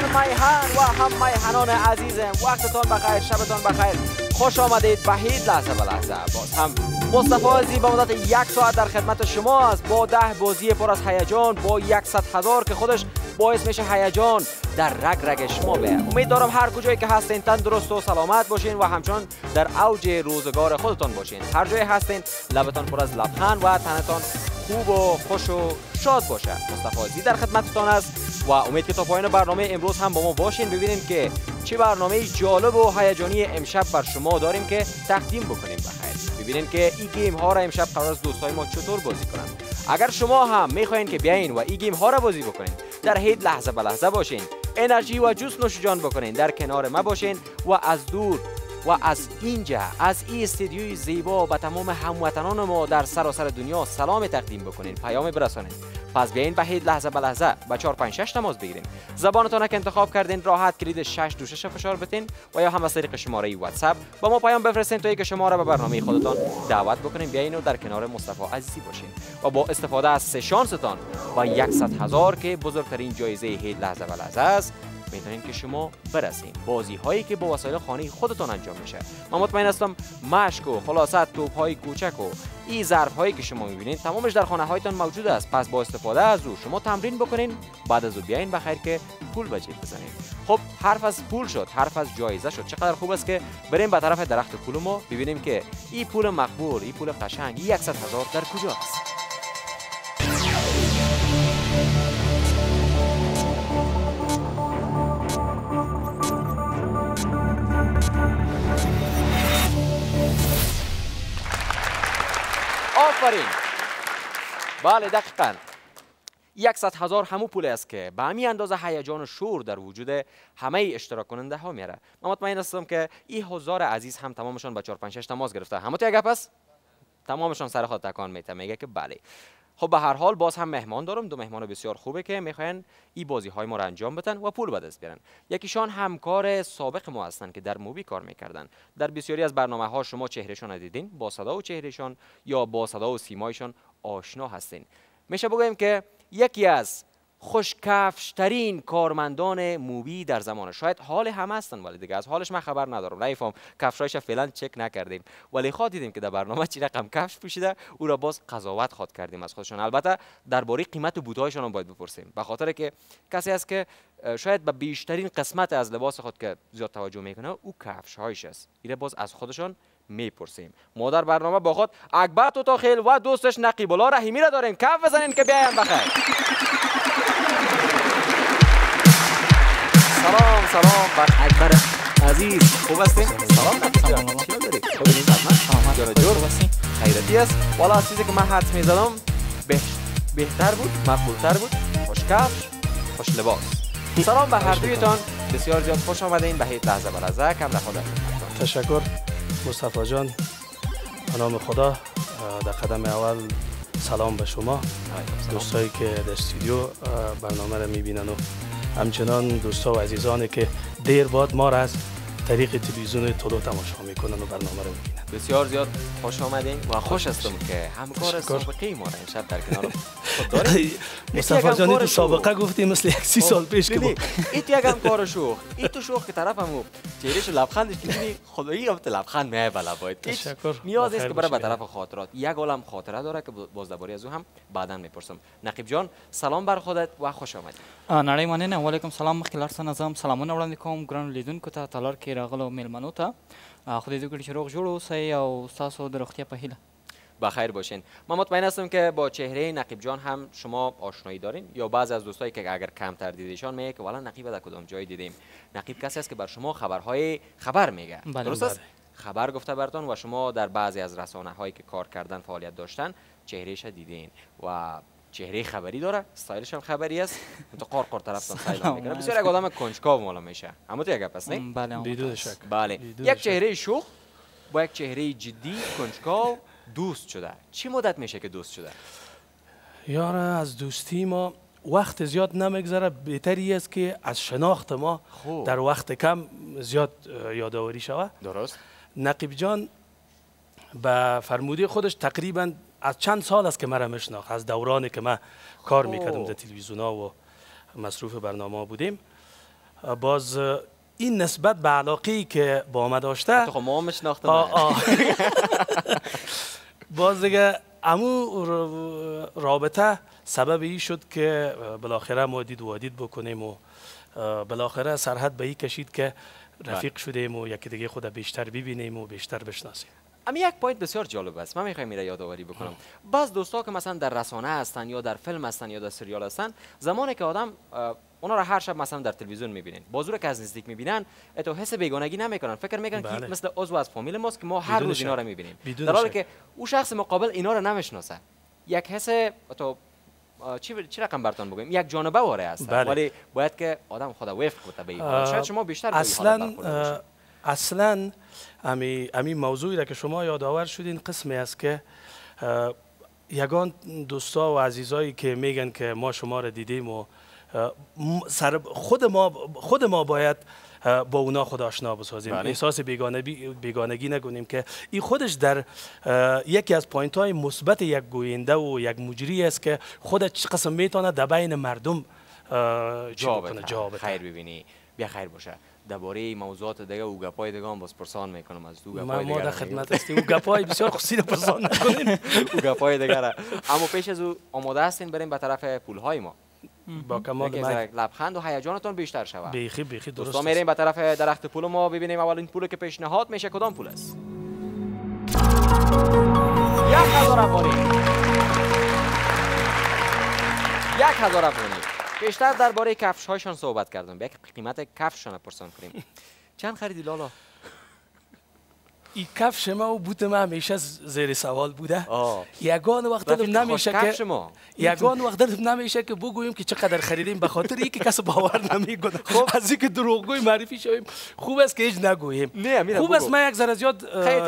میهن و هم میهنان عزیزم، وقتتان بخیر، شبتان بخیر. خوش آمدید به هیچ لحظه به لحظه. باز هم مصطفی عزیزی با مدت 1 ساعت در خدمت شما است، با 10 بازی پر از هیجان، با 100,000 که خودش باعث میشه هیجان در رگ رگ شما به. امید دارم هر کجایی که هستین تندرست و سلامت باشین و همچنان در اوج روزگار خودتان باشین. هر جایی هستین لبتان پر از لبخند و تنتان خوب و خوش و شاد باشه. مصطفی عزیزی در خدمتتان است و امید که تا پایان برنامه امروز هم با ما باشین، ببینیم که چه برنامه جالب و هیجانی امشب بر شما داریم که تقدیم بکنیم. بخیر ببینیم که این گیم ها را امشب قرار است دوستای ما چطور بازی کنن. اگر شما هم میخواین که بیاین و این گیم ها را بازی بکنین، در هیچ لحظه به لحظه باشین، انرژی و جوس نوش جان بکنین، در کنار ما باشین و از دور و از اینجا از این استودیوی زیبا به تمام هموطنان ما در سراسر دنیا سلام تقدیم بکنین، پیام برسانین. پس بیاین به هیچ لحظه به لحظه با 456 تماس بگیرین. زبانتون که انتخاب کردین راحت کلید 626 فشار بتین و یا هم از طریق شماره واتساپ با ما پیام بفرستین تا اینکه شما را به برنامه خودتان دعوت بکنین بیاین و در کنار مصطفی عزیزی باشین و با استفاده از 3 شانستان و 100,000 که بزرگترین جایزه هیچ لحظه به لحظه است میتونین که شما برسین. بازی هایی که با وسایل خانه خودتان انجام میشه. من مطمئن هستم مشک و خلاصت توپ های کوچک و این ظرف هایی که شما میبینید تمامش در خانه هایتان موجود است. پس با استفاده از او شما تمرین بکنین، بعد از او بیاین بخیر که پول به جیب بزنین. خب حرف از پول شد، حرف از جایزه شد. چقدر خوب است که بریم به طرف درخت پول ما ببینیم که این پول مقبول، این پول قشنگ، 100,000 در کجاست. آفرین. بله دقیقاً 100,000 همون پول است که به همین اندازه هیجان و شور در وجود همه اشتراک کننده ها میاره. من مطمئن هستم که این حضار عزیز هم تمامشون با 456 تماس گرفته. همون گپ است؟ تمامشون سر خود تکان میگه که بله. خب به هر حال باز هم مهمان دارم، 2 مهمان بسیار خوبه که میخواین این بازی های ما را انجام بدن و پول به دست بیارن. یکیشان همکار سابق ما هستن که در موبی کار میکردن. در بسیاری از برنامه ها شما چهرهشون رو دیدین، با صدا و چهرهشون یا با صدا و سیمایشون آشنا هستین. میشه بگویم که یکی از خوشکفشترین کارمندان موبی در زمان، شاید حال همه هستن ولی دیگه از حالش من خبر ندارم، نمیفهم کفشایش فعلا چک نکردیم ولی خود دیدیم که در برنامه چی رقم کفش پوشیده، او را باز قضاوت خواد کردیم از خودشون. البته درباره قیمت بوتهایشون هم باید بپرسیم، به خاطر که کسی است که شاید به بیشترین قسمت از لباس خود که زیاد توجه میکنه او کفشهایش است. ایره باز از خودشون میپرسیم. ما در برنامه با خود اکبر توتاخیل و دوستش نقیب الله رحیمی را داریم. کف بزنین که بیاین بخیر. سلام بر اکبر عزیز، خوب هستین؟ سلام نقیب چی داری؟ خوبین خدمت؟ جور جور هستین؟ خیرتی است. والا از چیزی که من حدس میزدم بهتر بود، مقبولتر بود. خوشکفش، خوش لباس. سلام به هر دویتان، بسیار زیاد خوش آمدین به هیچ لحظه به لحظه. کم رها داریم. تشکر مصطفی جان. به نام خدا در قدم اول سلام به شما دوستایی که در استودیو برنامه را میبینن و همچنان دوستا و عزیزانی که دیر بعد ما را از طریق تلویزیون طلوع تماشا میکنن و برنامه رو میبینن. بسیار زیاد خوش آمدین و خوش هستم که همکار سابقه ما را امشب در کنار خود داریم. مصطفی جان تو سابقه گفتی مثل 30 سال پیش که بود. ایت یک همکار شوخ، ایت تو شوخ که طرفمو چهرهش لبخندش می‌بینی خدایی گفت لبخند میای بالا باید. تشکر. نیاز نیست که برای به طرف خاطرات. یک عالم خاطره داره که باز درباره از او هم بعداً میپرسم. نقیب جان سلام بر خودت و خوش آمدید. نړۍ مننه. وعلیکم سلام. مخکې لاړ څه نظام سلامونه وړاندې کوم ګرانو لیدونکو ته تالار کې راغلو میلمنو ته. خدای دې وکړي چې روغ جوړ اوسئ او ستاسو د روغتیا په هیله. بخیر باشین. من مطمئن هستم که با چهره نقیب جان هم شما آشنایی دارین یا بعضی از دوستایی که اگر کمتر دیدیشان میگه که والا نقیب در کدام جای دیدیم. نقیب کسی است که بر شما خبر میگه. درست است؟ خبر گفته براتون و شما در بعضی از رسانه هایی که کار کردن فعالیت داشتن چهرهش دیدین و چهره خبری داره، استایلش هم خبری است. تو قار طرفتان استایل میکنه. بسیار یک آدم کنجکاو مولا میشه. همون تو یک گپ است نه؟ بله. بدون شک. بله. یک چهره شوخ با یک چهره جدی کنجکاو دوست شده. چی مدت میشه که دوست شده؟ یار از دوستی ما وقت زیاد نمیگذره، بهتری است که از شناخت ما در وقت کم زیاد یادآوری شود. درست. نقیب جان به فرموده خودش تقریبا از چند سال است که مرا میشناخت، از دورانی که من کار میکردم در تلویزیون ها و مصروف برنامه بودیم باز این نسبت به علاقه‌ای که با ما داشته خب ما میشناختم باز دیگه امو رابطه سبب ای شد که بالاخره ما دید وادید بکنیم و بالاخره سرحد به ای کشید که رفیق شدیم و یکی دیگه خود بیشتر ببینیم و بیشتر بشناسیم. اما یک پوینت بسیار جالب است، من میخوایم میره یادآوری بکنم. بعض دوستا که مثلا در رسانه هستن یا در فیلم هستن یا در سریال هستن، زمانی که آدم اونا را هر شب مثلا در تلویزیون میبینن، بازو را که از نزدیک میبینن، اتو حس بیگانگی نمیکنن، فکر میکنن که مثل عضو از فامیل ماست که ما هر روز اینا را میبینیم، در حالی که او شخص مقابل اینا را نمیشناسه. یک حس اتو چی رقم براتون بگم، یک جانبه واره است، ولی باید که آدم خدا وفق کنه به این حالت. شاید شما بیشتر اصلا امی موضوعی را که شما یادآور شدین قسمی است که یگان دوستا و عزیزایی که میگن که ما شما را دیدیم و خود ما باید با اونا خود آشنا بسازیم، احساس بیگانگی نکنیم که این خودش در یکی از پوینت های مثبت یک گوینده و یک مجری است که خودش قسم میتونه در بین مردم جا بده. خیر ببینی بیا خیر باشه. درباره موضوعات دیگه و گپای دیگه هم باز پرسان میکنم از تو گپای دیگه. ما در خدمت هستیم و گپای بسیار خصوصی پرسان نکنین و گپای دیگه را. اما پیش از او آماده هستین بریم به طرف پول های ما. با کمال میل. لبخند و هیجانتون بیشتر شود. بیخی درست. دوستان میریم به طرف درخت پول ما ببینیم اولین پولی که پیشنهاد میشه کدام پول است. 1000 افغانی. 1000 افغانی. بیشتر درباره کفش هایشان صحبت کردم. بیا قیمت کفششان پرسان کنیم. چند خریدی لالا؟ این کفش ما و بوت ما همیشه زیر سوال بوده. یگان وقت دلم نمیشه که بگوییم که چقدر خریدیم، به خاطر اینکه کس باور نمیکنه. از اینکه دروغگوی معرفی شویم خوب است که هیچ نگوییم. خوب است من یک ذره زیاد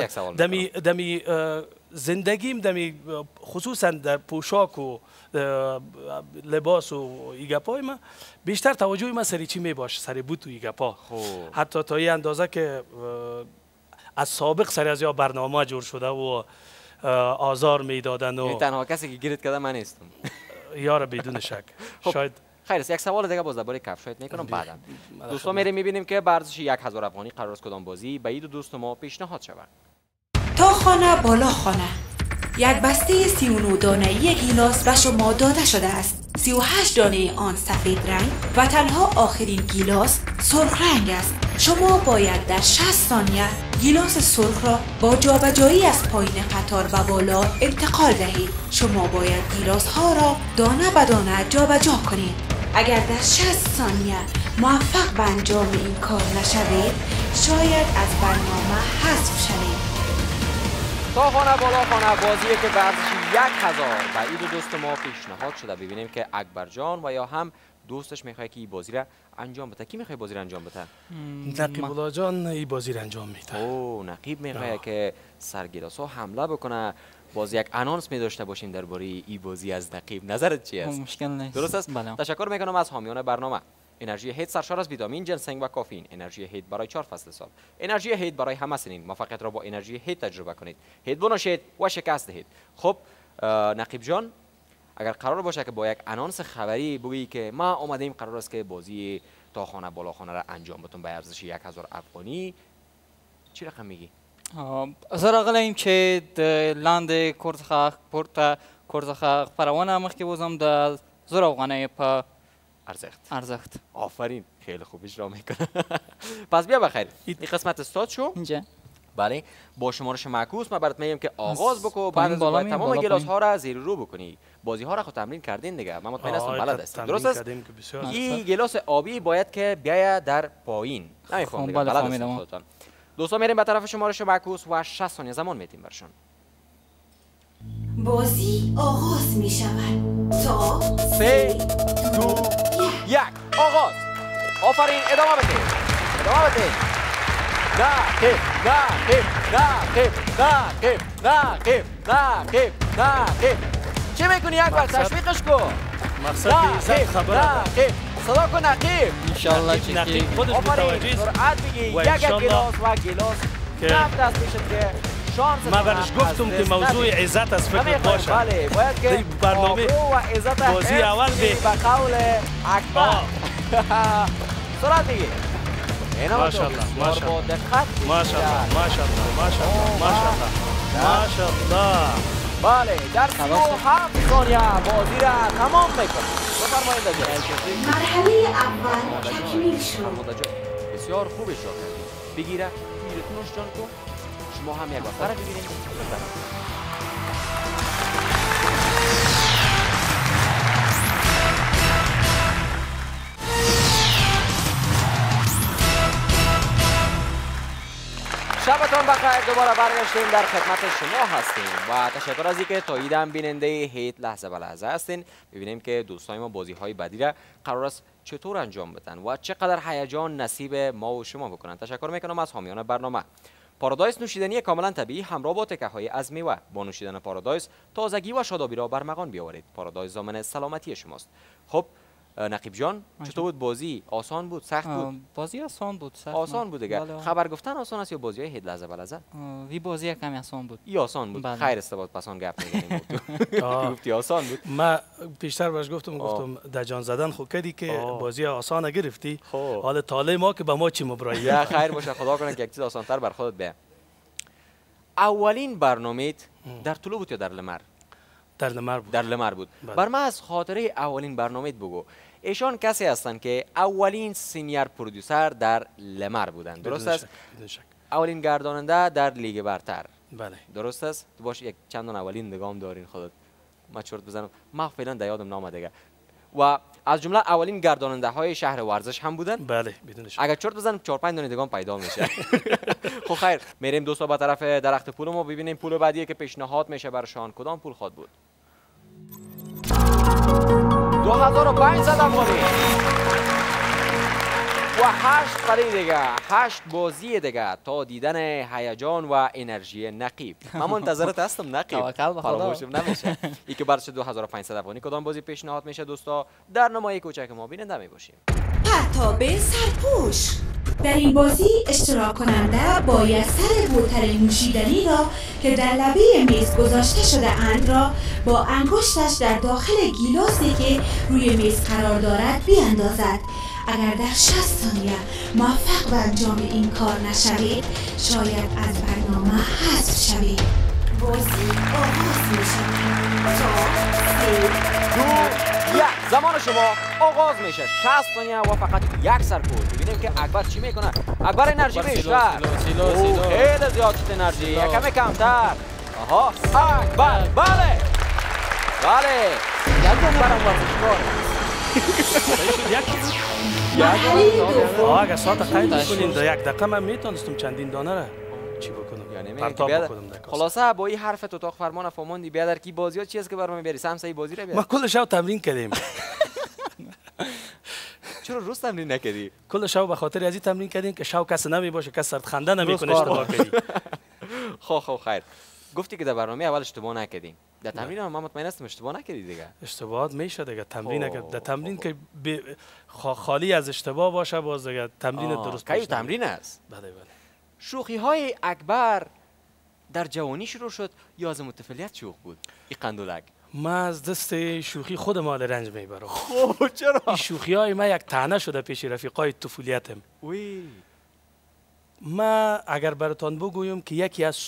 دمی زندگیم دمی خصوصا در پوشاک و لباس و ایگپای ما بیشتر توجه ما سری چی می باشه، سری بوت و ایگپا. حتی تا این اندازه که از سابق سری از یا برنامه جور شده و آزار میدادن و تنها کسی که گیرت کرده من نیستم یار بدون شک. شاید خیر است. یک سوال دیگه باز درباره کفشات میکنم بعدا. دوستان میریم میبینیم که به ارزش 1000 افغانی قرار است کدام بازی به این دوست ما پیشنهاد شود. تا خانه بالا خانه یک بسته 39 دانه‌ای گیلاس به شما داده شده است. 38 دانه آن سفید رنگ و تنها آخرین گیلاس سرخ رنگ است. شما باید در 60 ثانیه گیلاس سرخ را با جابجایی از پایین قطار به بالا انتقال دهید. شما باید گیلاس ها را دانه به دانه جابجا کنید. اگر در 60 ثانیه موفق به انجام این کار نشوید، شاید از برنامه حذف شوید. تا خانه بالا خانه بازیه که به ارزش 1000 به این دوست ما پیشنهاد شده. ببینیم که اکبر جان و یا هم دوستش میخواد که این بازی را انجام بده. کی میخواد بازی را انجام بده؟ نقیب الله جان این بازی را انجام میده. اوه نقیب میخواد که سرگیلاسا حمله بکنه. باز یک انانس می داشته باشیم درباره این بازی از نقیب. نظرت چی است؟ مشکل نیست. درست است؟ تشکر میکنم از حامیان برنامه. انرژی هیت سرشار از ویتامین، جنسنگ و کافئین. انرژی هیت برای 4 فصل سال. انرژی هیت برای همه سنین. موفقیت را با انرژی هیت تجربه کنید. هیت بنوشید و شکست دهید. خب نقیب جان، اگر قرار باشه که با یک انانس خبری بگویی که ما اومدیم قرار است که بازی تا خانه بالا خانه را انجام بدیم به ارزش 1000 افغانی، چی رقم میگی؟ زه راغلی چې د لاندې کور څخه خپرونه مخکې وځم د 1000 افغانۍ په ارزښت. آفرین، خیلی خوب اجرا میکنه. پس بیا بخیر، این قسمت استاد شو. اینجا بله، با شمارش معکوس ما برات میگم که آغاز بکو. بعد از باید تمام گلاس ها را زیر رو بکنی. بازی ها را خود تمرین کردین دیگه، من مطمئن هستم بلد هستید. درست است؟ این گلاس آبی باید که بیاید در پایین. نمیفهمم دیگه، بلد هستید خودتان. دوستان میریم به طرف شمارش معکوس و 60 ثانیه زمان میتیم برشون. بازی آغاز می شود. تا 3 2 1 آغاز. آفرین، ادامه بدید. نقیب چی میکنی اکبر؟ تشویقش کن. مقصد خبره صدا کن نقیب. انشالله چی نقیب خودش متوجه است. سرعت بگی. یک گلاس و گلاس نفت دست میشد که شانس ما برش گفتم که موضوع عزت از فکر باشه. بله، باید که برنامه و عزت بازی اول به قول اکبر سرعت بگیر. اینا ماشاءالله با دقت. ماشاءالله بله در 37 ثانیه بازی را تمام میکنه. بفرمایید دیگه. مرحله اول تکمیل شد. بسیار خوب اجرا کردید. بگیره میرتون جان کو. شما هم یک بار بگیرید. شبتان بخیر. دوباره برگشتیم در خدمت شما هستیم و تشکر از اینکه تا ایدم بیننده هیت لحظه به لحظه هستین. ببینیم که دوستای ما بازی های بعدی را قرار است چطور انجام بدن و چقدر هیجان نصیب ما و شما بکنن. تشکر میکنم از حامیان برنامه. پارادایس نوشیدنی کاملا طبیعی همراه با تکه های از میوه. با نوشیدن پارادایس تازگی و شادابی را برمغان بیاورید. پارادایس ضامن سلامتی شماست. خب نقیب جان چطور بود بازی؟ آسان بود؟ سخت بود؟ بازی آسان بود. سخت آسان بود دیگه. بله. خبر گفتن آسان است یا بازی های هیت لحظه به لحظه؟ وی بازی کمی آسان بود. ای آسان بود. بله. خیر استفاد پسان گپ می‌زنیم. گفتی آسان بود. ما پیشتر باش گفتم در جان زدن خود کردی که بازی آسان گرفتی. حالا طالع ما که به ما چی مبرایی. یا خیر باشه خدا کنه که یک چیز آسان‌تر بر خودت بیه. اولین برنامه‌ت در طلوع بود یا در لمر؟ در لمر بود. در لمر بود. بله. بر من از خاطره اولین برنامه‌ت بگو. ایشان کسی هستند که اولین سینیر پرودوسر در لمر بودند. درست است؟ بدون شک. اولین گرداننده در لیگ برتر. بله. درست است؟ تو باش یک چندان اولین نگام دارین خودت. ما چرت بزنم. ما فعلا در یادم نامه دیگه. و از جمله اولین گرداننده های شهر ورزش هم بودن. بله بدون شک. اگر چرت بزنم 4-5 دونه دیگه پیدا میشه. خب خیر میریم دوستا به طرف درخت پول ما ببینیم پول بعدی که پیشنهاد میشه برشان کدام پول خواهد بود. 2500 افغانی و 8 برای دیگه 8 بازی دیگه تا دیدن هیجان و انرژی نقیب. من منتظرت هستم نقیب. توکل به خدا. فراموشم نمیشه. این که برش 2500 افغانی کدام بازی پیشنهاد میشه دوستا در نمای کوچک ما بیننده میباشیم. پرتاب سرپوش. در این بازی اشتراک کننده باید سر بوتل نوشیدنی را که در لبه میز گذاشته شده اند را با انگشتش در داخل گیلاسی که روی میز قرار دارد بیاندازد. اگر در 60 ثانیه موفق به انجام این کار نشوید شاید از برنامه حذف شوید. بازی آغاز می شود. 4 3 2 1 زمان شما آغاز میشه. 60 ثانیه و فقط یک سرپوش. ببینیم که اکبر چی میکنه. اکبر انرژی بیشتر. خیلی زیاد شد انرژی. یکم کمتر. آها اکبر بله یک برم ورزشکار. اگر ساعت قید کنین در یک دقیقه من میتونستم چندین دانه را چی بکنم. یعنی پرتاب بکنم در کاسه. خلاصه با این حرف اتاق فرمان فهموندی بیادر کی بازی ها چی است که برام بیاری سمسای بازی را بیار. ما کل شب تمرین کردیم. چرا روز تمرین نکردی؟ کل شب به خاطر از این تمرین کردیم که شب کس نمی باشه کس سرت خنده نمیکنه اشتباه کردی. خب خیر. گفتی که در برنامه اول اشتباه نکردیم. در تمرین هم من مطمئن هستم اشتباه نکردی دیگه. اشتباهات میشه دیگه تمرین اگر در تمرین که خالی از اشتباه باشه باز دیگه تمرین درست کی تمرین است. بله بله. شوخی های اکبر در جوانی شروع شد یا از متفلیت شوخ بود این قندولک؟ ما از دست شوخی خود مال رنج میبرم. خب چرا؟ این شوخی های ما یک طعنه شده پیش رفیقای طفولیتم. وی ما اگر براتان بگویم که یکی از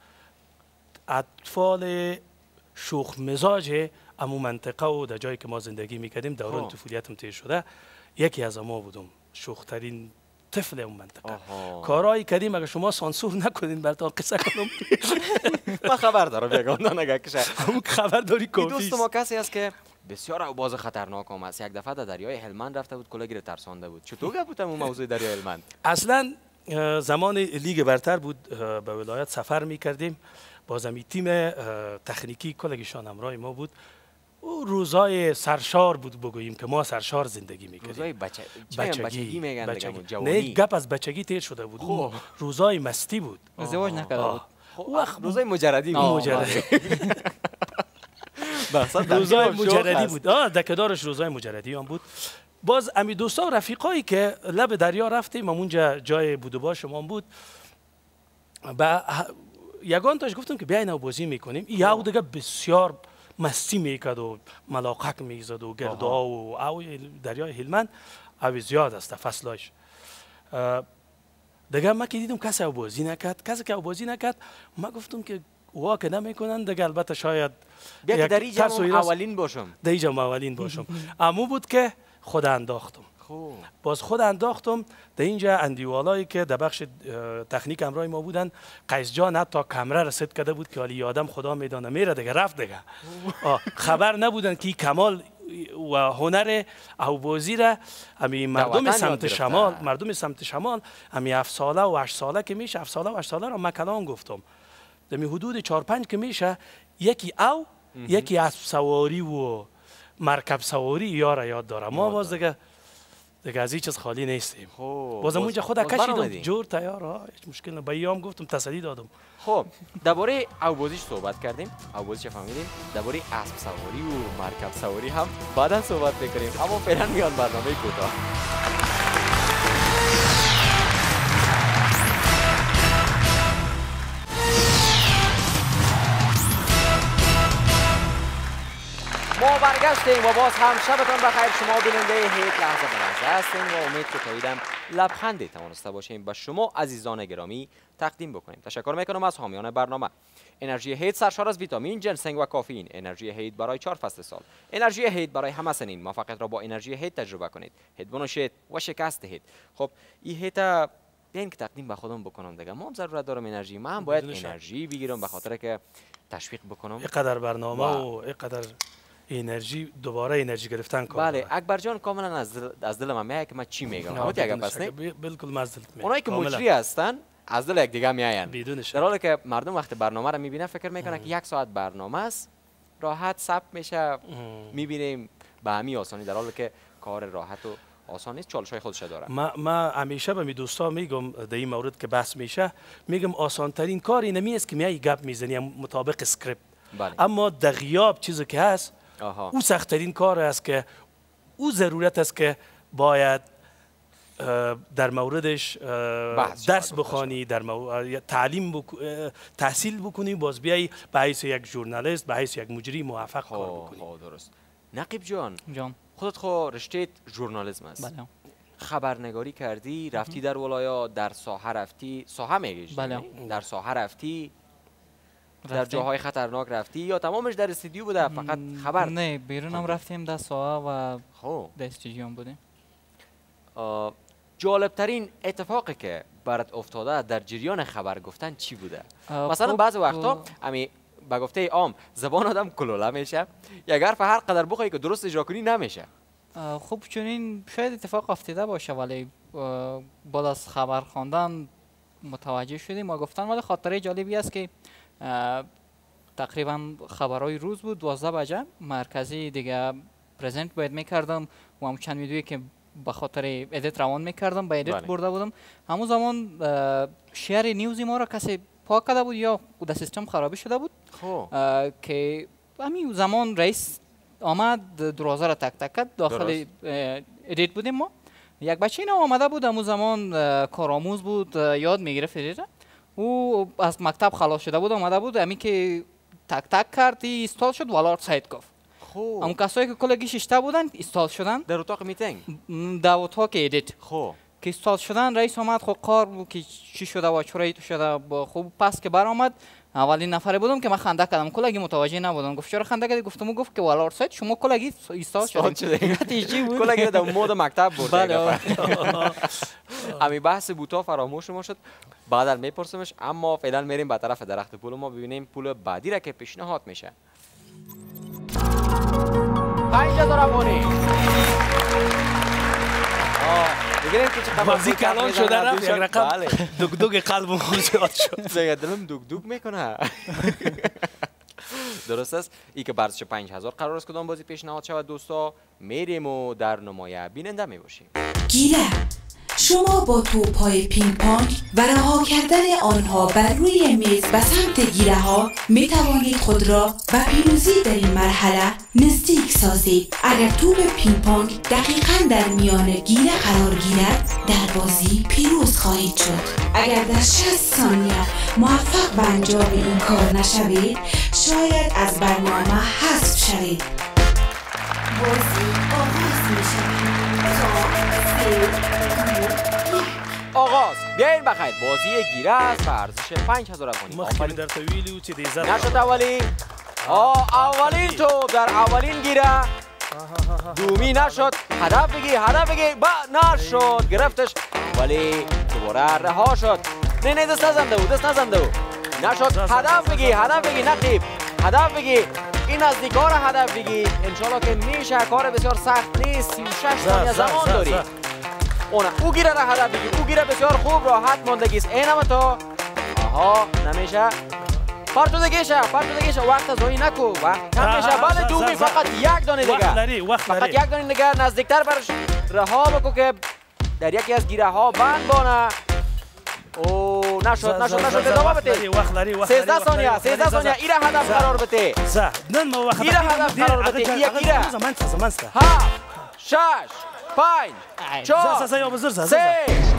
اطفال شوخ مزاج امو منطقه و در جایی که ما زندگی میکردیم دوران طفولیتم طی شده یکی از ما بودم شوخترین طفل اون منطقه. کارهایی کردیم اگر شما سانسور نکنین براتون قصه کنم. من خبر دارم یگان نگه کشه. همون خبر داری کافی دوست ما کسی است که بسیار اوباز خطرناک هم است. یک دفعه در دریای هلمند رفته بود کلاگیر ترسانده بود. چطور گپ بود اون موضوع دریای هلمند؟ اصلا زمان لیگ برتر بود به ولایت سفر میکردیم بازمی تیم تکنیکی کلگیشان همراه ما بود. او روزای سرشار بود بگوییم که ما سرشار زندگی میکردیم. روزای بچگی میگن دیگه جوانی. نه گپ از بچگی تیر شده بود. روزای مستی بود. ازدواج نکرده بود. روزای مجردی بود. روزای مجردی بود. دکدارش روزای مجردی هم بود. باز امی دوستا و رفیقایی که لب دریا رفتیم اونجا جای بود و باش ما بود. با یگان تاش گفتم که بیاین بازی میکنیم. یهو دیگه بسیار مستی میکرد و ملاقق میزد و گردا و دریای هلمند او زیاد است فصلایش. دیگه ما که دیدم کسی او بازی نکرد، کسی که او بازی نکرد، ما گفتم که وا که نمیکنن دیگه. البته شاید بیا که در اینجا اولین باشم، در اینجا اولین باشم. امو بود که خود انداختم. باز خود انداختم در اینجا اندیوالایی که در بخش تکنیک همراه ما بودن، قیس جان حتی کمره رسید کرده بود که حالی آدم خدا میدانه میره دیگه، رفت دیگه. خبر نبودن که کمال و هنر او بازی را همی مردم سمت شمال همی 7 ساله و 8 ساله که میشه، 7 ساله و 8 ساله را من کلام گفتم دمی حدود 4-5 که میشه، یکی او یکی اسب سواری و مرکب سواری یاد داره. ما باز دیگه از هیچ چیز خالی نیستیم. بازم اونجا خود کشیدم جور تیار، هیچ مشکل نه. به ایام گفتم تسلی دادم. خب درباره اوبازیش صحبت کردیم، اوبازیش فهمیدیم، درباره اسب سواری و مرکب سواری هم بعدا صحبت میکنیم، اما فعلا میان برنامه کوتاه. ما برگشتیم و باز هم شبتان بخیر. شما بیننده هیت لحظه بلحظه هستیم و امید که تاییدم لبخندی توانسته باشیم به شما عزیزان گرامی تقدیم بکنیم. تشکر میکنم از حامیان برنامه. انرژی هیت سرشار از ویتامین، جنسنگ و کافئین. انرژی هیت برای 4 فصل سال. انرژی هیت برای همه سنین. موفقیت را با انرژی هیت تجربه کنید. هیت بنوشید و شکست دهید. خب این هیت بیاین که تقدیم به خودم بکنم دیگه. ما هم ضرورت دارم انرژی، من هم باید انرژی بگیرم به خاطر که تشویق بکنم. اینقدر برنامه و اینقدر انرژی، دوباره انرژی گرفتن کار. بله اکبر جان کاملا از دل من میاد که من چی میگم. اما دیگه بس نه بالکل مزدل میاد. اونایی که مجری هستن از دل یک دیگه میاین. بدونش. در حالی که مردم وقت برنامه رو میبینن فکر میکنن که 1 ساعت برنامه است، راحت ثبت میشه، میبینیم به همین آسانی، در حالی که کار راحت و آسان نیست، چالش‌های خودش داره. ما همیشه به می دوستا میگم در این مورد که بحث میشه، میگم آسان ترین کار اینه است که میای گپ میزنی مطابق اسکریپت. اما در غیاب چیزی که هست او سخت‌ترین کار است که او ضرورت است که باید در موردش درس بخوانی، در تحصیل بکنی، باز بیایی به حیث یک ژورنالیست، به حیث یک مجری موفق کار بکنی. درست. نقیب جان خودت خو رشته ژورنالیسم است. بله. خبرنگاری کردی، رفتی در ولایات، در ساحه رفتی، ساحه میگیش؟ بله. در ساحه رفتی، در جاهای خطرناک رفتی یا تمامش در استودیو بوده فقط خبر؟ نه بیرون هم رفتیم در ساحه و در استودیو هم بودیم. جالبترین اتفاقی که برات افتاده در جریان خبر گفتن چی بوده؟ مثلا بعضی وقتا امی به گفته عام زبان آدم کلوله میشه، یک حرف هر قدر بخوای که درست اجرا کنی نمیشه. خب چنین شاید اتفاق افتاده باشه، ولی بعد از خبر خواندن متوجه شدیم و گفتن. ولی خاطره جالبی است که تقریبا خبرهای روز بود 12 بجه مرکزی دیگه پرزنت باید میکردم و هم چند ویدیویی که به خاطر ادیت روان میکردم به ادیت برده بودم. همون زمان شیر نیوزی ما را کسی پاک کرده بود یا در سیستم خرابی شده بود که همین زمان رئیس آمد دروازه را تک تک کرد. داخل ادیت بودیم ما. یک بچه اینا آمده بود، همون زمان کارآموز بود، یاد میگرفت ادیت. او از مکتب خلاص شده بود، آمده بود، همین که تک تک کردی استال شد والار سایت گفت. خوب. اون کسایی که کلگی ششته بودن استال شدن در اتاق میتینگ، در اتاق ادیت. خوب که استال شدن، رئیس آمد خب کار که چی شده و چرا شده. خوب پس که برآمد اولین نفره بودم که من خنده کردم، کلگی متوجه نبودم. گفت چرا خنده کردی؟ گفتم گفت که والار سایت شما کلگی استال شدین. نتیجه بود کلگی در مود مکتب بود. بله. امی بحث بوتا فراموش ما شد، بعدا میپرسمش. اما فعلا میریم به طرف درخت پول ما ببینیم پول بعدی را که پیشنهاد میشه. 5000 افغانی. بگیریم که چقدر بازی کلان شده رفت یک رقم دوگ دوگ قلب زیاد شد. دیگه دلم دوگ دوگ میکنه. درست است. ای که برزش 5000 قرار است کدام بازی پیشنهاد شود دوستا، میریم و در نمایه بیننده میباشیم. گیره شما با توپ‌های پینگ پونگ و رها کردن آنها بر روی میز به سمت گیره ها می توانید خود را به پیروزی در این مرحله نزدیک سازید. اگر توپ پینگ پونگ دقیقاً در میان گیره قرار گیرد، در بازی پیروز خواهید شد. اگر در 60 ثانیه موفق به انجام این کار نشوید، شاید از برنامه حذف شوید. بازی آغاز می شود. آغاز. بیاین بخیر. بازی گیره است و ارزش 5000 افغانی. مخکې در تویلی و چې د عزت نشد اولی. اولین توپ در اولین گیره. دومی نشد. هدف بگی نشد. گرفتش ولی دوباره رها شد. نه دست نزنده او. نشد. هدف بگی نقیب. هدف بگی. این نزدیکار هدف بگی. انشالله که میشه. کار بسیار سخت نیست. 36 ثانیه زمان داری. او گیره را هدف بگی. او گیره بسیار خوب راحت ماندگیست. اینم تو. آها نمیشه. پرتودگیشه وقت زایی نکو. وقت کم میشه. بله دومی فقط یک دانه دیگه. فقط یک دانه دیگه نزدیکتر برش رها بکو که در یکی از گیره ها بند بانه. او نشد ادامه بده. 13 ثانیه ایره هدف قرار بده. ایره هدف قرار بده. یک گیره. 7 6 5 4 3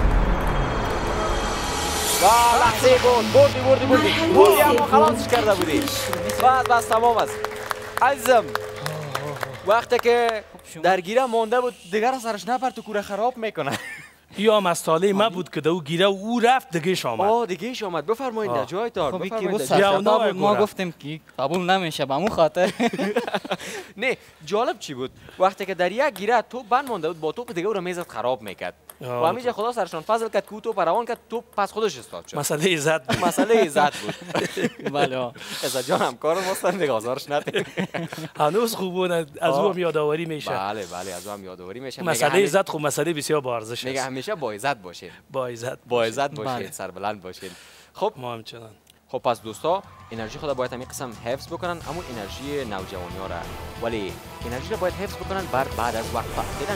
و لحظه بردی اما خلاصش کرده بودی. بس تمام است عزیزم. وقتی که در گیره مانده بود دیگر سرش نپر تو کوره خراب میکنه. یا مسئله ما بود که دو گیره او رفت دیگهش آمد. بفرمایید در جایتان. ما گفتیم که قبول نمیشه به اون خاطر. نه جالب چی بود وقتی که در یک گیره توپ بند مانده بود با توپ دیگه او رو میزد خراب میکرد و همیشه خدا سرشان فضل کرد که او توپ روان کرد. توپ پس خودش استاد شد. مسئله عزت بود. بله عزت جان هم کار ماستن دیگه آزارش نده. هنوز خوبون از او هم یادآوری میشه. بله از او هم یادآوری میشه. مسئله عزت خوب مسئله بسیار با ارزش است. همیشه با عزت باشید. با عزت باشید. سربلند باشید. خب ما همچنان. خب پس دوستا انرژی خدا باید همین قسم حفظ بکنن. همون انرژی نوجوانی ها را ولی انرژی را باید حفظ بکنن بعد از وقفه. دیدن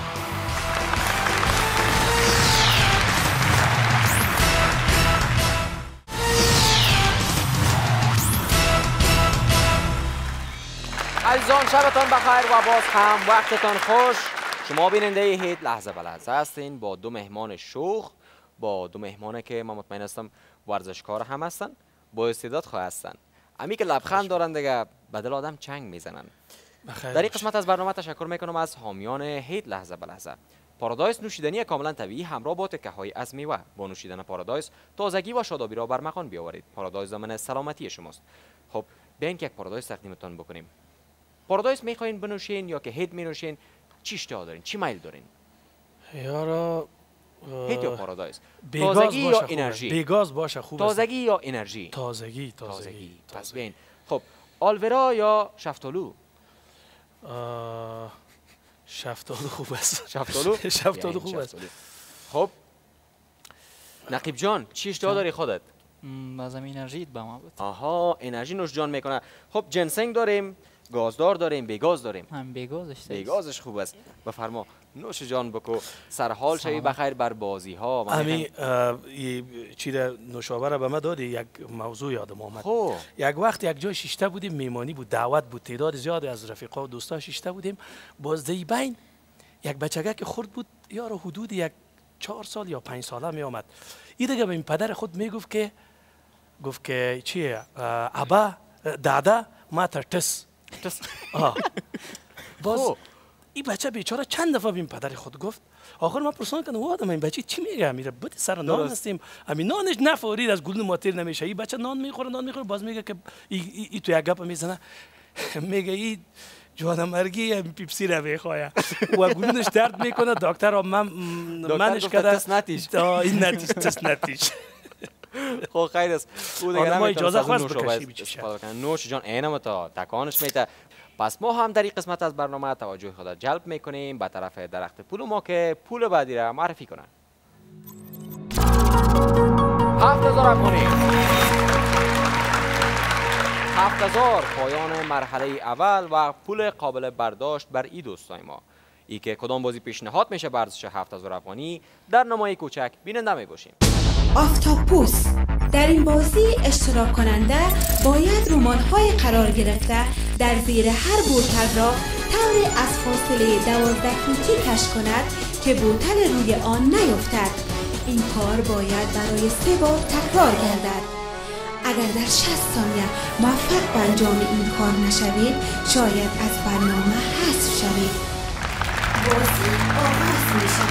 عزیزان شبتان بخیر و باز هم وقتتان خوش. شما بیننده هیت لحظه به لحظه هستین با دو مهمان شوخ، با دو مهمانه که من مطمئن هستم ورزشکار هم هستن، با استعداد خواه هستن. امی که لبخند دارن دیگه بدل آدم چنگ میزنن. در این قسمت از برنامه تشکر میکنم از حامیان هیت لحظه به لحظه. پارادایس نوشیدنی کاملا طبیعی همراه با تکه‌های از میوه. با نوشیدن پارادایس تازگی و شادابی را بر مکان بیاورید. پارادایس ضامن سلامتی شماست. خب بیاین که یک پارادایس تقدیمتان بکنیم. پارادایس میخواین بنوشین یا که هیت مینوشین؟ چی اشتها دارین؟ چی میل دارین؟ یارا هیت یا پارادایس؟ تازگی یا انرژی؟ بیگاز باشه خوب. تازگی یا انرژی؟ تازگی. پس ببین. خب آلورا یا شفتالو؟ شفتالو خوب است. شفتالو خوب است. خب نقیب جان چی اشتها داری خودت؟ بازم انرژیت با ما بود. آها انرژی نوش جان میکنه. خب جنسنگ داریم، گازدار داریم، بیگاز داریم. هم بیگازش خوب است. بفرما نوش جان بکو. سرحال شوی بخیر بر بازی ها. همین چیز نوشابه را به من دادی. یک موضوع یادم آمد. یک وقت یک جای شیشته بودیم، میمانی بود، دعوت بود، تعداد زیادی از رفیقا و دوستا شیشته بودیم. باز بین یک بچگه که خرد بود، یارو حدود یک 4 سال یا 5 ساله می آمد. این دیگه به این پدر خود میگفت که چیه ابا دادا ما ترتس. باز این بچه بیچاره چند دفعه به این پدر خود گفت. آخر من پرسان کردم آدم این بچه چی میگه؟ میره بده سر نان هستیم. همین نانش نفورید از گلون ماتیر نمیشه. این بچه نان میخوره باز میگه که ای تو یک گپ میزنه. میگه این جوان مرگی پیپسی را میخواه و گلونش درد میکنه. دکتر منش کرده این نتیش. خب خیر است. ما اجازه خواست بکشی نوش جان اینم تا تکانش میته. پس ما هم در این قسمت از برنامه توجه خود جلب میکنیم به طرف درخت پول ما که پول بعدی را معرفی کنن. 7000 افغانی. 7000 پایان مرحله اول و پول قابل برداشت بر این دوستای ما. ای که کدام بازی پیشنهاد میشه به ارزش 7000 افغانی در نمای کوچک بیننده میباشیم. آفتاپوس. در این بازی اشتراک کننده باید رمان‌های قرار گرفته در زیر هر بوتل را طوری از فاصله 12 فوتی کش کند که بوتل روی آن نیفتد. این کار باید برای 3 بار تکرار گردد. اگر در 60 ثانیه موفق به انجام این کار نشوید شاید از برنامه حذف شوید. بازی آغاز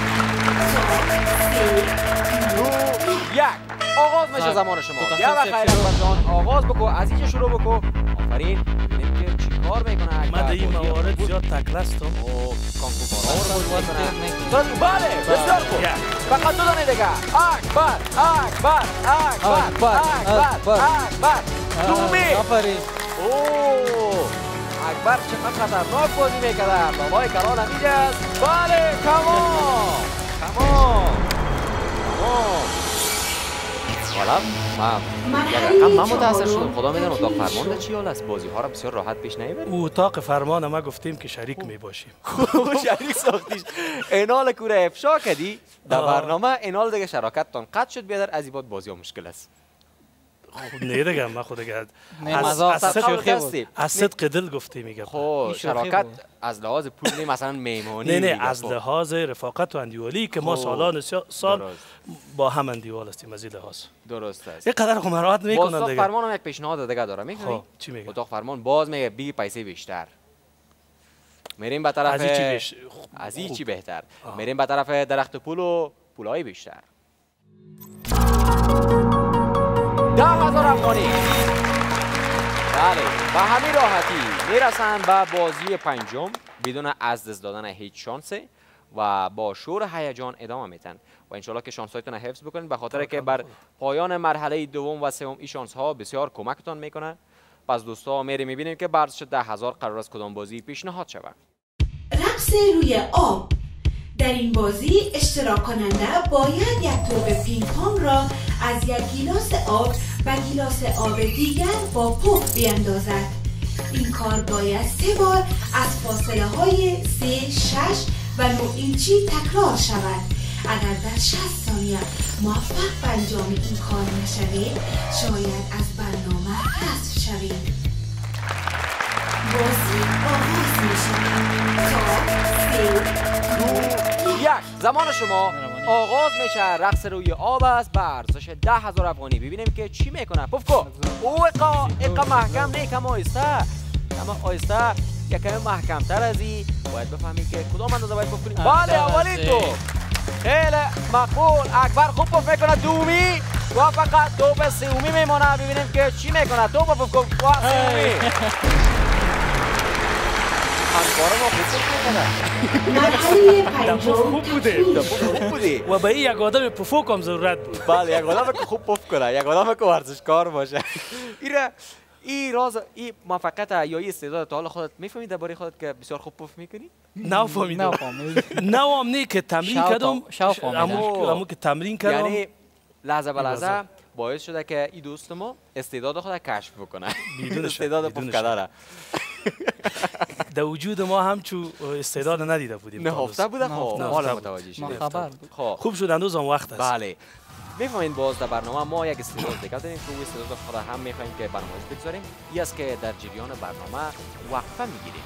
میشه. آغاز میشه زمان شما. یا بخیر اکبر جان آغاز بکو، از اینجا شروع بکو. آفرین. ببینیم که چی کار میکنه اکبر. من در این موارد زیاد تکل هستم. کانکو کارا رو بود میکنه. بله بسیار خوب. فقط دو دانه دیگه. اکبر اکبر اکبر اکبر اکبر دومی. آفرین. اکبر چقدر خطرناک بازی میکرده. بابای کرال همینجاست. بله تمام تمام تمام. حالا من متاسف شدم. خدا میدونه اتاق فرمان چی حال است. بازی ها را بسیار راحت پیش نمیبریم. اتاق فرمان ما گفتیم که شریک می باشیم. شریک ساختیش. اینال کوره افشا کردی در برنامه. اینال دیگه شراکتتان قطع شد. بیادر از این بعد بازی ها مشکل است. خود نه دیگه من خود دیگه از صدق دل گفتی میگم. خب شراکت از لحاظ پولی مثلا میمانی نه از لحاظ رفاقت و اندیوالی که ما سالان سال با هم اندیوال هستیم. از این لحاظ درست است. یک قدر خمرات میکنن دیگه. اتاق فرمان یک پیشنهاد دیگه داره. میگی چی میگه؟ اتاق فرمان باز میگه بی پیسه بیشتر. میریم به طرف از این چی بهتر. میریم به طرف درخت پول و پولای بیشتر. 10,000 افغانی. بله به همین راحتی میرسن به بازی پنجم بدون از دست دادن هیچ شانسی و با شور هیجان ادامه میتن و انشالله که شانس هایتون حفظ بکنید به خاطر که بر پایان مرحله دوم و سوم این شانس ها بسیار کمکتان میکنه. پس دوستا میبینیم که ورزش 10,000 قرار است کدام بازی پیشنهاد شود. رقص روی آب. در این بازی اشتراک کننده باید یک توپ پینگ پونگ را از یک گیلاس آب به گیلاس آب دیگر با پف بیندازد. این کار باید 3 بار از فاصله های 3، 6 و 9 اینچی تکرار شود. اگر در 60 ثانیه موفق به انجام این کار نشوید شاید از برنامه حذف شوید. بازی آغاز میشه. 1 زمان شما آغاز میشه. رقص روی آب است به ارزش 10,000 افغانی. ببینیم که چی میکنه. پفکو او اقا محکم نه کم آیسته کم آیسته یکم محکم تر از این باید بفهمید که کدام اندازه باید پف کنیم. بله اولی تو خیلی مقبول. اکبر خوب پف میکنه. دومی و فقط توپ سومی میمونه. ببینیم که چی میکنه. توپ پف کن و سومی. همکار ما مرحله پنجم خوب بوده و به این یک آدم پفوک هم ضرورت بود. بله یک آدم که خوب پف کنه. یک آدم که ورزشکار باشه. این راز این موفقیت یا این استعداد تا حال خودت میفهمی درباره خودت که بسیار خوب پف میکنی؟ نه نه که تمرین کردم. همون که تمرین کردم یعنی لحظه به لحظه باعث شده که این دوست ما استعداد خود کشف بکنه. استعداد پف کردن در وجود ما همچو استعداد ندیده بودیم. نهفته بوده. خب حالا متوجه شدیم. خوب شد اندوز هم وقت است. بله میفهمین باز در برنامه ما یک استعداد دیگه داریم که او استعداد خود هم میخوایم که برنامه بگذاریم. این است که در جریان برنامه وقفه میگیریم.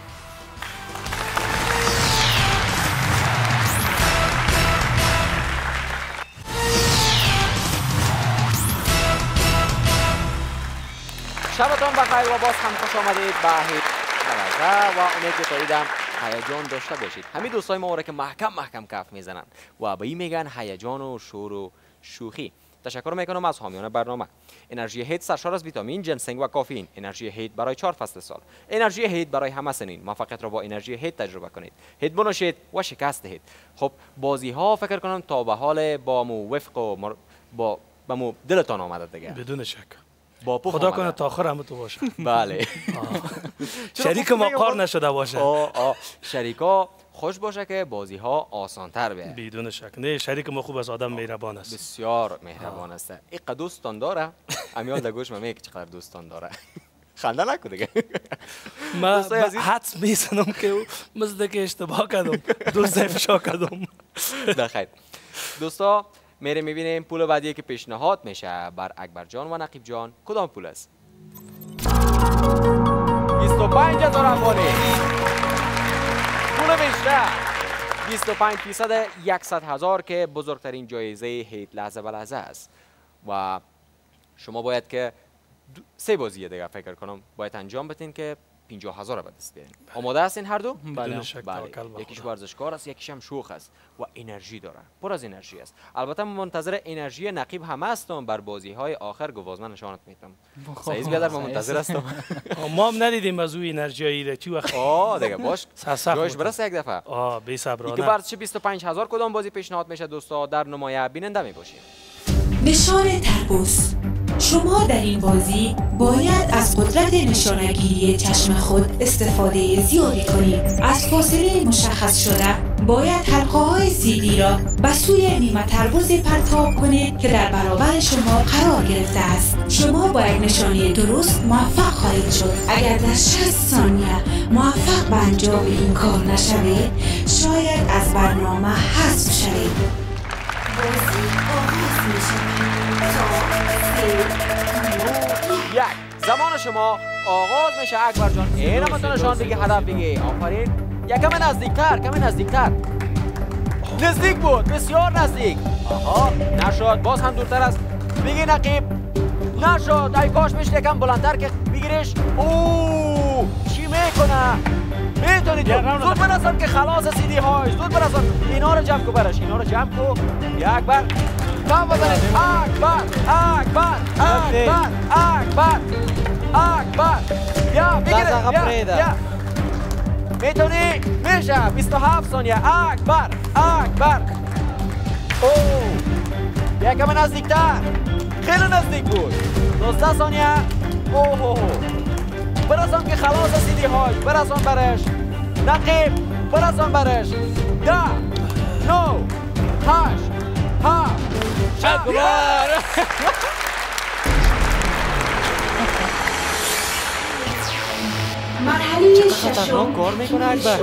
شبتان بخیر و باز هم خوش آمدید به و امید که تاییدم هیجان داشته باشید. همین دوستای ما که محکم کف میزنن و به این میگن هیجان و شور و شوخی. تشکر میکنم از حامیان برنامه. انرژی هیت سرشار از ویتامین، جنسنگ و کافئین. انرژی هیت برای 4 فصل سال. انرژی هیت برای همه سنین. موفقیت را با انرژی هیت تجربه کنید. هیت بنوشید و شکست دهید. خب بازی ها فکر کنم تا به حال با مو وفق و با مو دلتان آمده دیگه. بدون شک. خدا کنه تا آخر هم تو باشه. بله. شریک ما کار نشده باشه. شریکا خوش باشه که بازی ها آسان تر بیاد. بدون شک. نه شریک ما خوب از آدم مهربان است. بسیار مهربان است. این دوستان داره. امیال در گوش میگه چقدر دوستان داره. خنده نکن دیگه. من حدس میزنم که مزده که اشتباه کردم. دوست افشا کردم. بخیر. دوستا میریم میبینیم پول بعدی که پیشنهاد میشه بر اکبر جان و نقیب جان کدام پول است؟ 25,000 افغانی. پول بیشتر 25% 100,000 که بزرگترین جایزه هیت لحظه به لحظه است و شما باید که 3 بازی دیگه فکر کنم باید انجام بدین که 50,000 به دست بیارین. آماده هستین هر دو؟ بدون شک. بله. یکیش ورزشکار است، یکیش هم شوخ است و انرژی داره، پر از انرژی است. البته من منتظر انرژی نقیب هم هستم بر بازی های آخر. گوازمن نشانت میدم. سعید بیادر من منتظر هستم. ما هم ندیدیم از اون انرژی ایره چی وقت. دیگه باش. جایش برسه یک دفعه. بی صبرانه. دیگه ورزش 25,000 کدام بازی پیشنهاد میشه دوستا؟ در نمایه بیننده میباشیم. نشان تربوس. شما در این بازی باید از قدرت نشانگیری چشم خود استفاده زیادی کنید. از فاصله مشخص شده باید حلقه های CD را به سوی نیمه تربوز پرتاب کنید که در برابر شما قرار گرفته است. شما با یک نشانی درست موفق خواهید شد. اگر در 60 ثانیه موفق به انجام این کار نشوید، شاید از برنامه حذف شوید. بازی آغاز می‌شود. زمان شما آغاز میشه اکبر جان. این هم تو نشان بگی، هدف بگی. آفرین. کمی نزدیکتر، کمی نزدیکتر. نزدیک بود، بسیار نزدیک. آها نشد، باز هم دورتر است. بگی نقیب. نشد، ای کاش میشه یکم بلندتر که بگیرش. چی میکنه؟ میتونید زود برسان که خلاص CD هاش. زود برسان. اینا رو جمع کو برش، اینا رو جمع کو. یک بار کام بزنید. اکبر اکبر اکبر اکبر اکبر. بیا بگیره. بیا میتونی. میشه 27 ثانیه. اکبر اکبر. یکم نزدیکتر. خیلی نزدیک بود. 12 ثانیه. برسان که خلاص CD هاش. برسان برش نقیب. برسان برش. 10 9 8 7 اکبر. مرحله ششم کار میکنه اکبر.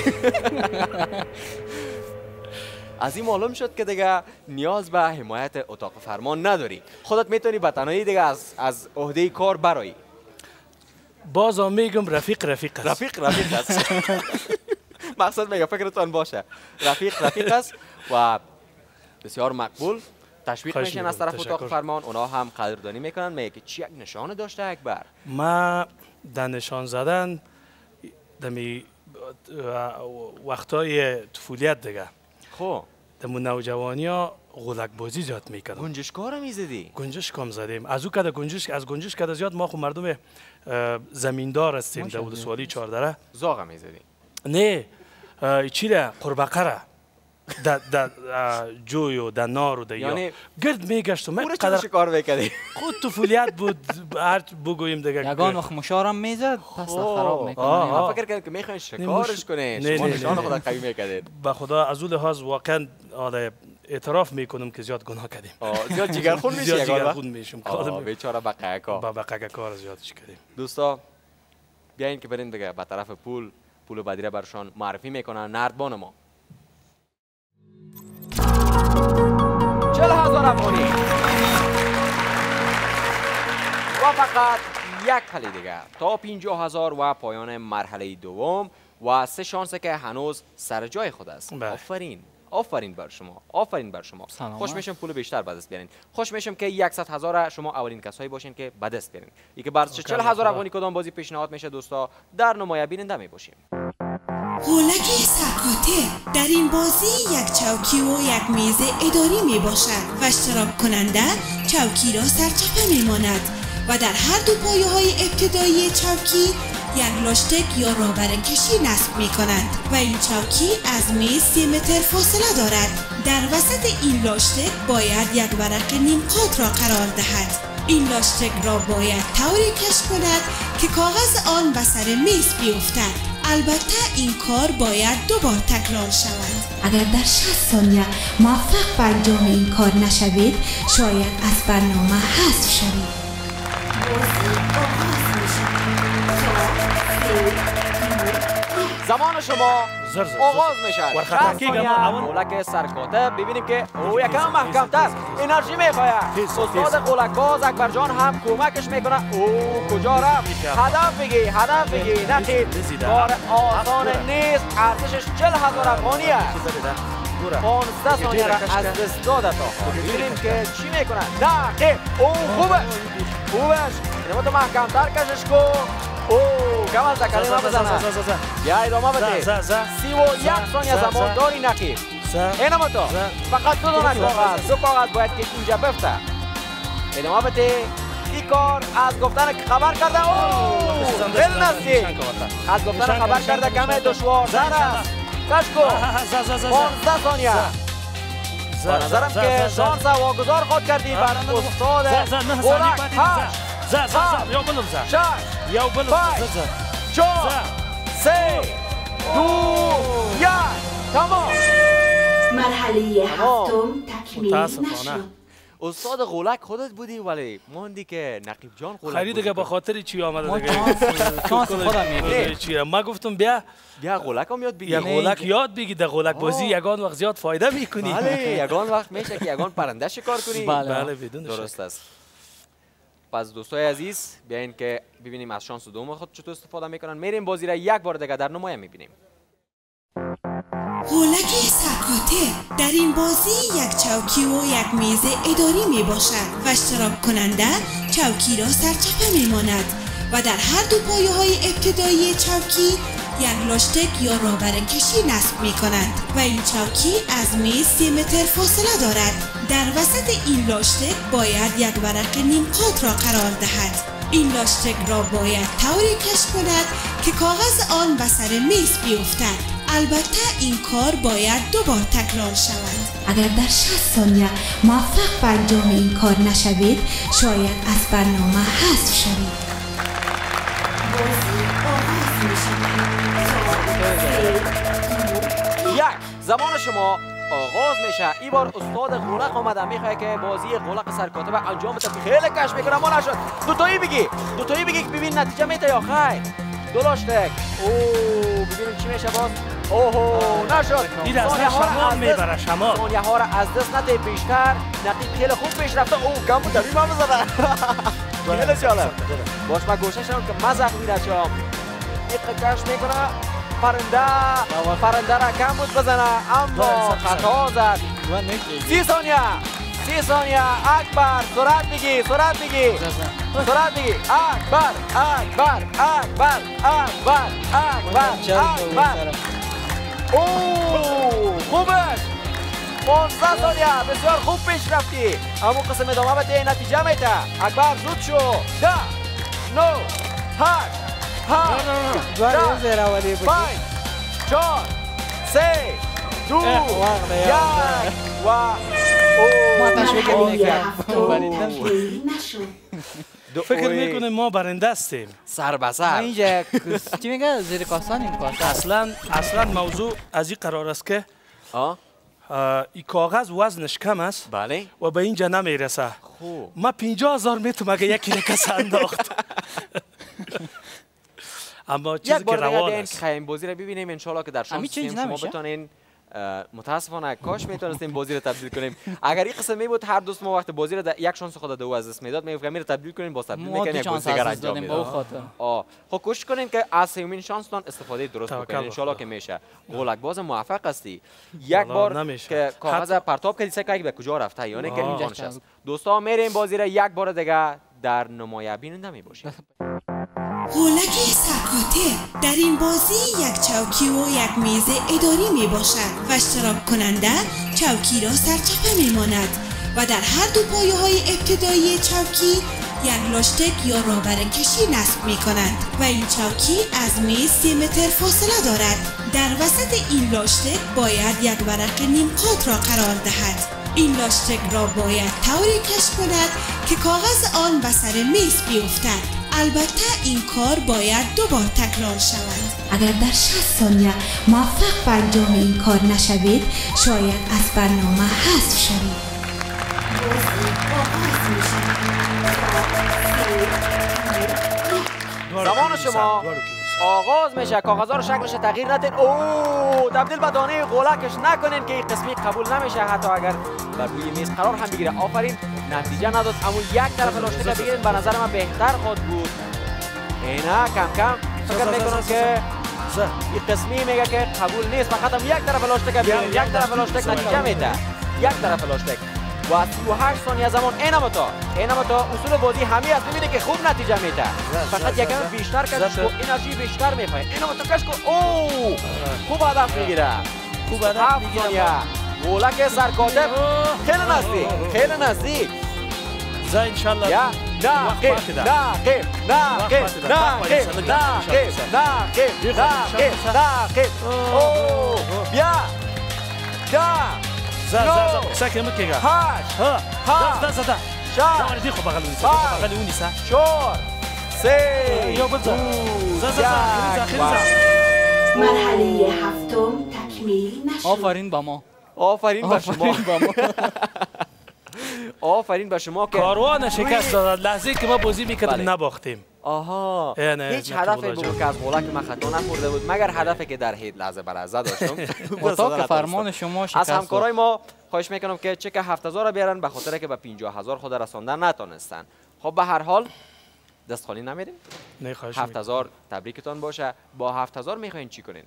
از این معلوم شد که دیگه نیاز به حمایت اتاق فرمان نداری. خودت میتونی به تنهایی دیگه از عهده کار برایی. بازم میگم رفیق است. رفیق است. مقصد میگه فکرتان باشه. رفیق است و بسیار مقبول. تشویق میشن از طرف اتاق فرمان. اونا هم قدردانی میکنن. میگه که چی یک نشانه داشته اکبر؟ ما در نشان زدن دمی وقتای طفولیت دیگه. خب دمو نوجوانی ها غولک بازی زیاد میکردم. گنجشکار میزدی؟ گنجش کم زدیم. از او کده گنجش کده زیاد. ما خو مردم زمیندار هستیم. داود سوالی 14 زاغ میزدی؟ نه چیره قربقره در جوی و در نار و در یعنی گرد میگشتم. پوره چه شکار میکردی؟ خود طفولیت بود. هر بگوییم دیگه یگان وقت مشارم میزد پس خراب میکنه. من فکر کردم که میخواین شکارش کنین. شما نشان خدا قوی میکردید. به خدا از اون لحاظ واقعا اعتراف میکنم که زیاد گناه کردیم. زیاد جگرخون میشی. زیاد جگرخون میشیم. بیچاره بقعه‌کا. با بقعه‌کار زیادش کردیم. دوستا بیاین که بریم دیگه به طرف پول بدیره برشان معرفی میکنن نردبان ما. 40,000 افغانی و فقط یک پله دیگه تا 50,000 و پایان مرحله دوم و 3 شانس که هنوز سر جای خود است. آفرین بر شما. خوش میشم پول بیشتر به دست بیارین. خوش میشم که 100,000 شما اولین کسایی باشین که به دست بیارین. اینکه بر 40,000 افغانی کدام بازی پیشنهاد میشه دوستا؟ در نمایه بیننده میباشیم. غولک سرکاته. در این بازی یک چوکی و یک میز اداری می باشد و اشتراک کننده چوکی را سرچپه می ماند و در هر دو پایه های ابتدایی چوکی یک لاشتک یا رابر کشی نصب می کند و این چوکی از میز 3 متر فاصله دارد. در وسط این لاشتک باید یک ورق نیم قات را قرار دهد. این لاشتک را باید طوری کش کند که کاغذ آن به سر میز بیفتد. البته این کار باید 2 بار تکرار شود. اگر در 60 ثانیه موفق به انجام این کار نشوید، شاید از برنامه حذف شوید. زمان شما آغاز میشه. 60 ثانیه غولک سرکاته. ببینیم که او یکم محکم‌تر انرژی میخواید. استاد غولک باز اکبر جان هم کمکش میکنه. او کجا رفت؟ هدف بگی نقید. کار آسان نیست. ارزشش 40,000 افغانی است. 15 ثانیه را از دست داده تا ببینیم که چی میکنه. نقید. او خوبش اینما تو محکم‌تر کشش کن. او محکم از کلمه بزنه. بیا ادامه بده. 31 ثانیه زمان داری نقیب. اینم تو. فقط دو دونه کاغذ. دو کاغذ باید که اینجا بفته. ادامه بده. این کار از گفتن خبر کرده. اوه دل نزدیک. از گفتن خبر کرده کمه دشوارتر است. کش کن. 15 ثانیه. با نظرم که شانس واگذار خود کردی بر استاد غولک. 8 7 6 5 4 3 2 1 تمام. مرحله هفتم تکمیل نشد. استاد غولک خودت بودی ولی موندی که نقیب جان غولک خیلی دیگه به خاطر چی آمده دیگه؟ شانس خودم میگه. ما گفتم بیا غولک هم یاد بگی. غولک یاد بگی. در غولک بازی یگان وقت زیاد فایده میکنی. بله یگان وقت میشه که یگان پرنده شکار کنی. بله بدون درست است. پس دوستای عزیز بیاین که ببینیم از شانس دوم خود چطور استفاده میکنن. میریم بازی را یک بار دیگه در نمایش میبینیم. غولک سرکاته در این بازی یک چوکی و یک میز اداری می باشد و اشتراک کننده چوکی را سرچپه می ماند و در هر دو پایه های ابتدایی چوکی یک لاشتک یا رابرکشی نصب می کنند و این چوکی از میز 3 متر فاصله دارد. در وسط این لاشتک باید یک ورق نیمقات را قرار دهد. این لاشتک را باید طوری کش کند که کاغذ آن به سر میز بیفتد. البته این کار باید 2 بار تکرار شود. اگر در 60 ثانیه موفق به انجام این کار نشوید شاید از برنامه حذف شوید. بازی آغاز می‌شود. یک زمان شما آغاز میشه. این بار استاد غولک آمده میخواد که بازی غولک سرکاته انجام بده. خیلی کش میکنه ما نشد. دوتایی بگی که ببین نتیجه میده یا خیر. دو لاشتک. اوه ببینیم چی میشه باز. اوه نشد. این از شما میبره شما. ثانیه ها را از دست نده بیشتر. نقیب خیلی خوب پیش رفته. اوه کم بود دبی ما بزنه. خیلی جالب. باش ما گوشه شدم که مزخ میرشم. این کش میکنه. پرنده را کم بود بزنه اما خطا زد. 30 ثانیه اکبر سرعت بگی اکبر اوه خوبش 15 ثانیه بسیار خوب پیش رفتی. همون قسم ادامه بده نتیجه میده. اکبر زود شو. 10 9 8 5 4 3 2 1 و فکر میکنه ما برنده هستیم. سر به سر. اینجا چی میگه زیر کاسان این کاسان. اصلا موضوع از این قرار است که این کاغذ وزنش کم است. بله. و به اینجا نمیرسه. خوب. ما 50,000 میتونم اگه یکی را کس انداخت. اما چیزی که روان است. خیلی بازی را ببینیم انشالله که در شانس شما بتونین. متاسفانه کاش میتونستیم بازی رو تبدیل کنیم. اگر این قسم می بود هر دوست ما وقت بازی رو یک شانس خود دو از دست میداد میگفتم میره تبدیل کنیم با تبدیل میکنیم یک بازی دیگر انجام میداد. خب کوشش کنیم که از سومین شانستون استفاده درست بکنیم ان شاءالله که میشه. غولک باز موفق هستی. یک بار که کاغذ پرتاب کردی سه به کجا رفته یعنی که اینجا نشست. دوستا میریم بازی رو یک بار دیگه در نمایش بیننده میباشیم. غولک سرکاته در این بازی یک چوکی و یک میز اداری می باشد و اشتراک کننده چوکی را سرچپه می ماند و در هر دو پایه های ابتدایی چوکی یک لاشتک یا رابرکشی نصب می کنند و این چوکی از میز 3 متر فاصله دارد. در وسط این لاشتک باید یک ورق نیمقات را قرار دهد. این لاشتک را باید طوری کش کند که کاغذ آن به سر میز بیفتد. البته این کار باید 2 بار تکرار شود. اگر در 60 ثانیه موفق به انجام این کار نشوید شاید از برنامه حذف شوید. زمان شما آغاز میشه. کاغذها رو شکلش تغییر ندید. اوه تبدیل به دانه غولکش نکنین که این قسمی قبول نمیشه حتی اگر بر روی میز قرار هم بگیره. آفرین نتیجه نداد اما یک طرف لاشتک رو بگیرین به نظر من بهتر خود بود. اینا کم کم فکر میکنم که این قسمی میگه که قبول نیست. فقط هم یک طرف لاشتک بگیرین. یک طرف لاشتک نتیجه میده. یک طرف لاشتک و 38 ثانیه زمان اینم تا اصول بازی همین است. ببینید که خوب نتیجه میده. فقط یکم بیشتر کش کو انرژی بیشتر میخواد. اینم تا کش کو اوه خوب هدف میگیره. خوب هدف میگیره. گولک سرکاتب خیلی نزدیک زا انشالله بیا زا ساکن مکیگا زا شاوردی خو بغل ونیسا 4 3 مرحله هفتم تکمیل نشد. آفرین با ما. آفرین به شما که کاروان شکست داد. لحظه که ما بازی میکردیم نباختیم. آها هیچ هدفی بود که از غولک من خطا نخورده بود مگر هدفی که در هید لحظه بلحظه داشتم. اتاق فرمان شما شکست. از همکارای ما خواهش میکنم که چک 7000 رو بیارن به خاطر که به 50000 خود رساندن نتونستن. خب به هر حال دست خالی نمیریم. نه خواهش 7000 تبریکتان باشه. با 7000 میخواین چی کنین؟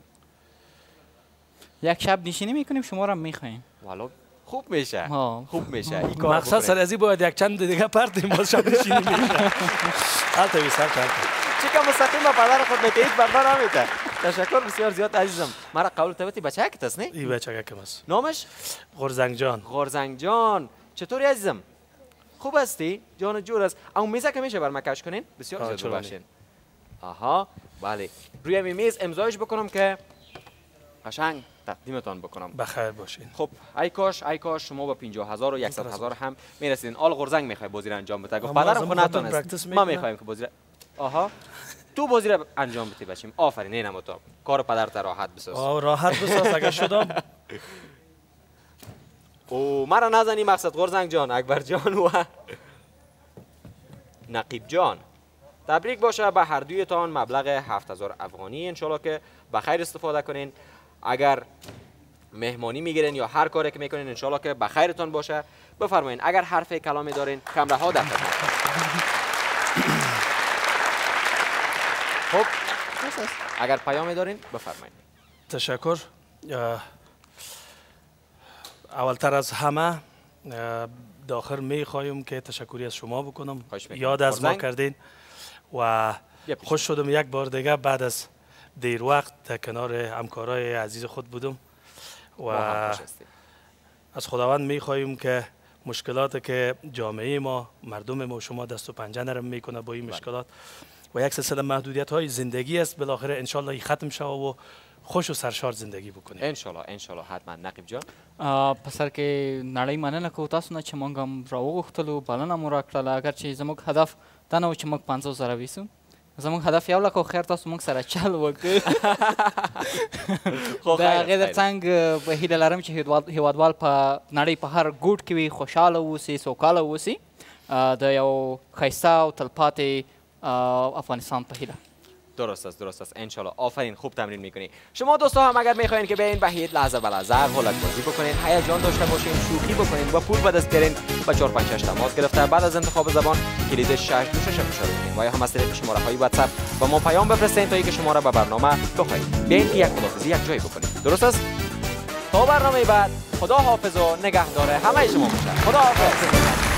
یک شب نشینی میکنیم شما را میخوایم. والا خوب میشه. این کار مقصد سر ازی باید یک چند دیگه پرتیم باز شب نشینی میکنیم. حالت بیسر کرد. چیکار مستقیم با پدر خود میته هیچ بربر نمیته. تشکر بسیار زیاد عزیزم. مرا قبول تبتی بچه که تست نه؟ این بچه که است. نامش؟ غرزنگ جان. چطوری عزیزم؟ خوب هستی؟ جان جور است. اون میزه که میشه بر ما کش کنین؟ بسیار زیاد باشین. آها بله. روی میز امضایش بکنم که قشنگ تقدیمتان بکنم. بخیر باشین. خب ای کاش شما با 50000 و 100000 هم میرسیدین. آل غرزنگ میخوای بازی رو انجام بده. گفت پدرم خود نتونست. ما میخوایم که بازی آها تو بازی رو انجام بدی بچیم. آفرین اینم تو. کار پدرت راحت بساز. راحت بساز اگه شدم. او مرا نزنی مقصد غرزنگ جان، اکبر جان و نقیب جان. تبریک باشه به هر دویتان. مبلغ 7000 افغانی انشالله که به خیر استفاده کنین. اگر مهمانی میگیرین یا هر کاری که میکنین انشالله که به خیرتان باشه. بفرمایین اگر حرف کلامی دارین کامره ها در خدمت. خب اگر پیامی دارین بفرمایین. تشکر. اولتر از همه داخل میخوایم که تشکری از شما بکنم. یاد از ما کردین و خوش شدم یک بار دیگه بعد از دیر وقت در کنار همکارای عزیز خود بودم و از خداوند میخواهیم که مشکلاتی که جامعه ما مردم ما شما دست و پنجه نرم میکنه با این مشکلات و یک سلسله محدودیت های زندگی است بالاخره انشالله این ختم شود و خوش و سرشار زندگی بکنیم. انشالله حتما. نقیب جان پسر که نړۍ مننه کوو تاسو نه چې موږ هم راوغوښتلو بلنه مو راکړله اگر چې زموږ هدف دا نه و چې موږ 500,000 ویسو. زموږ هدف 1 لک خو خیر تاسو موږ سره چل وکړ. د هغې تر څنګ په هیله لرم چې هیوادوال په نړۍ په هر ګوټ کې وي خوشحاله واوسي سوکاله واوسي د یو ښایسته او تلپاتې افغانستان په هیله. درست است انشالله. آفرین خوب تمرین میکنی. شما دوستا هم اگر میخواین که بیاین به هیت لحظه به لحظه غولک بازی بکنین هیجان داشته باشین شوخی بکنین و پول به دست بیارین با 4 5 6 تماس گرفته بعد از انتخاب زبان کلید 6 2 6 فشار بدین و یا هم از طریق شماره های واتساپ و ما پیام بفرستین تا اینکه شما را به برنامه بخواید. بیاین یک خداحافظی یک جای بکنین. درست است؟ تا برنامه بعد خدا حافظ و نگهدار همه شما باشه. خدا حافظ.